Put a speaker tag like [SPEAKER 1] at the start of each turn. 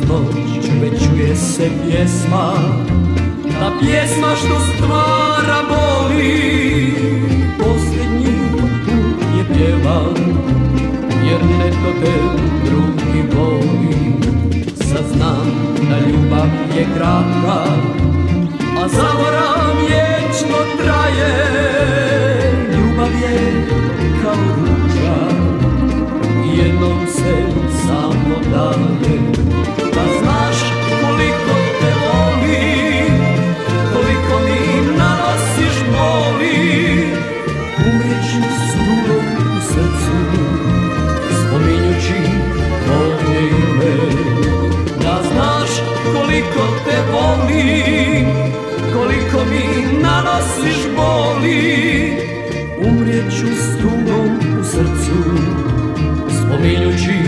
[SPEAKER 1] noć već čuje se pjesma, ta pjesma što stvara boli. Posljednji put je pjevan, jer netko te drugi voli. Sad znam da ljubav je kratka, a zaborav vječno traje. Ljubav je kao ruča, jednom se samo daje. Da znaš koliko te volim, koliko mi nanosiš boli. Umrijeću s tugom u srcu, spominjući tvoje ime. Da znaš koliko te volim, koliko mi nanosiš boli. Umrijeću s tugom u srcu, spominjući